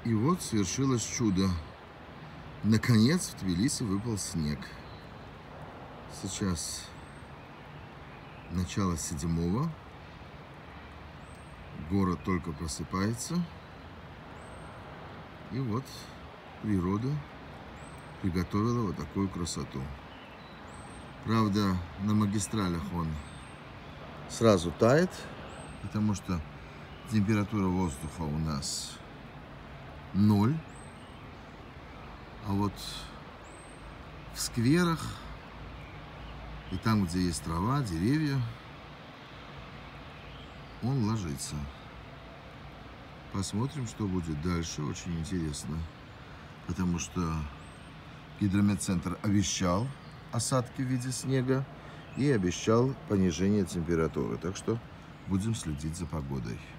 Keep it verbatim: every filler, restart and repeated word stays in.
И вот свершилось чудо. Наконец в Тбилиси выпал снег. Сейчас начало седьмого. Город только просыпается. И вот природа приготовила вот такую красоту. Правда, на магистралях он сразу тает, потому что температура воздуха у нас ноль. А вот в скверах и там, где есть трава, деревья, он ложится. Посмотрим, что будет дальше. Очень интересно, потому что гидрометцентр обещал осадки в виде снега и обещал понижение температуры. Так что будем следить за погодой.